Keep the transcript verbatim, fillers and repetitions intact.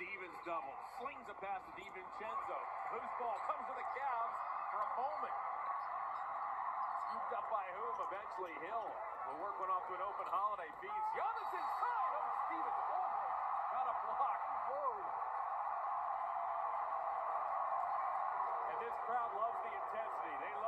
Stevens double. Slings a pass to DiVincenzo. Loose ball comes to the Cavs for a moment. Scooped up by whom? Eventually Hill will work one off to an open Holiday. Feeds. Giannis inside. Oh, Stevens almost got a block. Whoa. And this crowd loves the intensity. They